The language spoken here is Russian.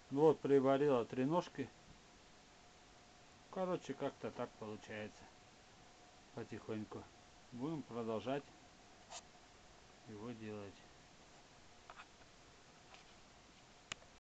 Ну вот, приварила 3 ножки. Короче, как-то так получается. Потихоньку. Будем продолжать его делать.